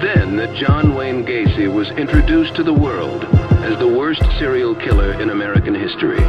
then that John Wayne Gacy was introduced to the world as the worst serial killer in American history.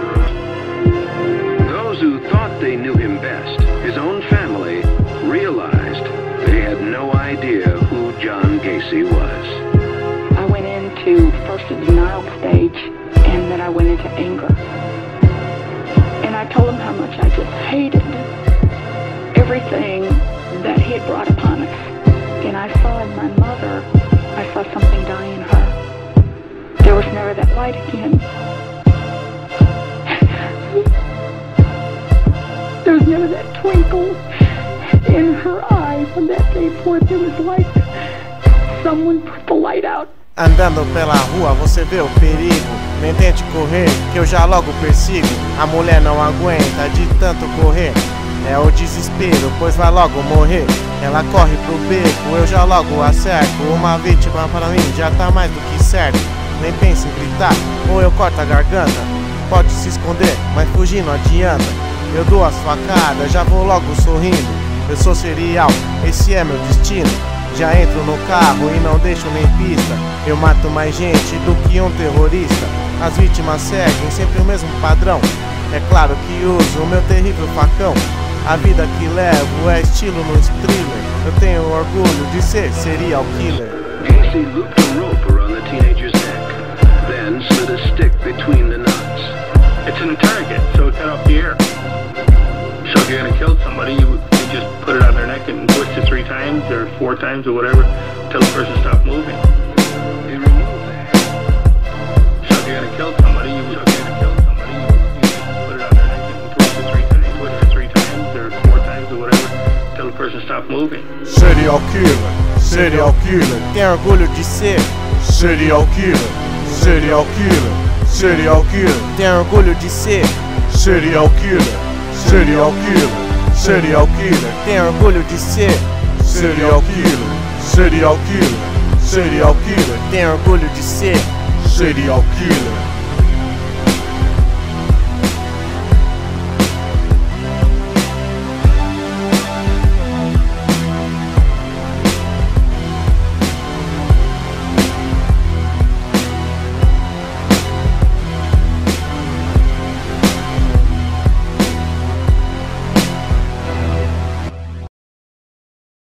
Those who thought they knew him best, his own family, realized they had no idea who John Gacy was. I went into first a denial stage, and then I went into anger. And I told him how much I just hated everything that he had brought upon us. And I saw in my mother, I saw something die in her. There was never that light again. There was never that twinkle in her eyes from that day forth. It was like someone put the light out. Andando pela rua você vê o perigo. Nem tente correr, que eu já logo persigo. A mulher não aguenta de tanto correr. É o desespero, pois vai logo morrer. Ela corre pro beco, eu já logo acerto. Uma vítima pra mim já tá mais do que certo. Nem pense em gritar, ou eu corto a garganta. Pode se esconder, mas fugir não adianta. Eu dou as facadas, já vou logo sorrindo. Eu sou serial, esse é meu destino. Já entro no carro e não deixo nem pista. Eu mato mais gente do que um terrorista. As vítimas seguem sempre o mesmo padrão. É claro que uso o meu terrível facão. A vida que levo é estilo no thriller. Eu tenho orgulho de ser serial killer. Gacy looped a rope around the teenager's neck, then slid a stick between the nuts. It's in a target, so it cut off the air. So if you're gonna kill somebody, you just put it on their neck and twist it 3 times or 4 times or whatever until the person stops moving. They removed that. So if you're gonna kill somebody, you just put it on their neck and twist it 3 times or 4 times or whatever until the person stops moving. Serial killer, serial killer. Tem orgulho de ser serial killer, serial killer, serial killer. Tem orgulho de ser serial killer, serial killer, serial killer. Tem orgulho de ser serial killer, serial killer, serial killer. Tem orgulho de ser serial killer.